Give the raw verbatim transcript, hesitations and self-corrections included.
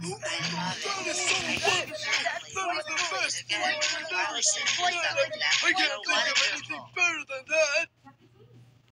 I love it. I love it. That was the best. Again, I listen to voice over that. I can't think of